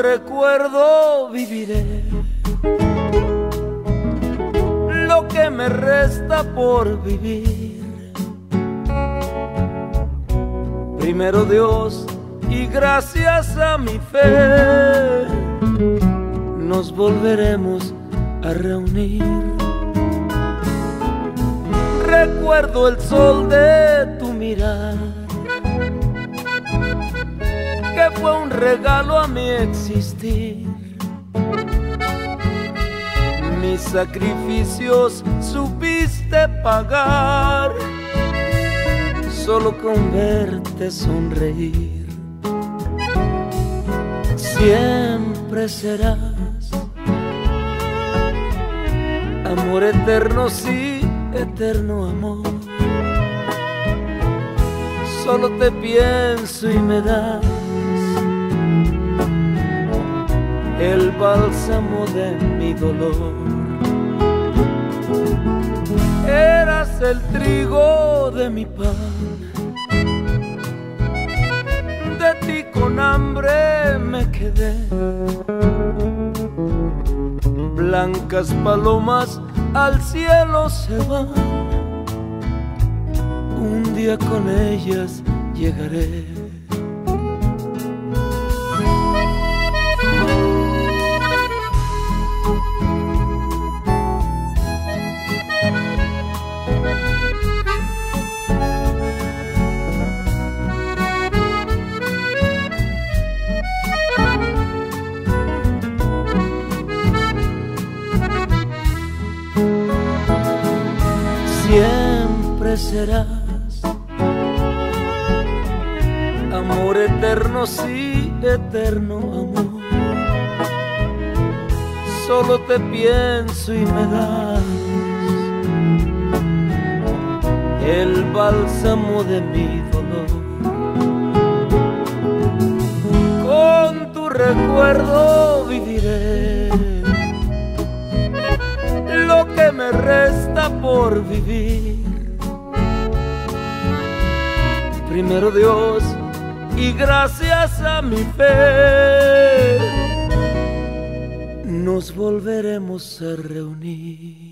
recuerdo viviré. Lo que me resta por vivir. Primero Dios y gracias a mi fe nos volveremos a reunir. Recuerdo el sol de tu mirar, que fue un regalo a mi existir. Mis sacrificios supiste pagar, solo con verte sonreír. Siempre serás amor eterno, sí, eterno amor. Solo te pienso y me das el bálsamo de mi dolor. Eras el trigo de mi pan, de ti con hambre me quedé. Blancas palomas al cielo se van, un día con ellas llegaré. Siempre serás amor eterno, sí, eterno amor. Solo te pienso y me das el bálsamo de mi dolor. Con tu recuerdo viviré lo que me resta por vivir. Primero Dios y gracias a mi fe nos volveremos a reunir.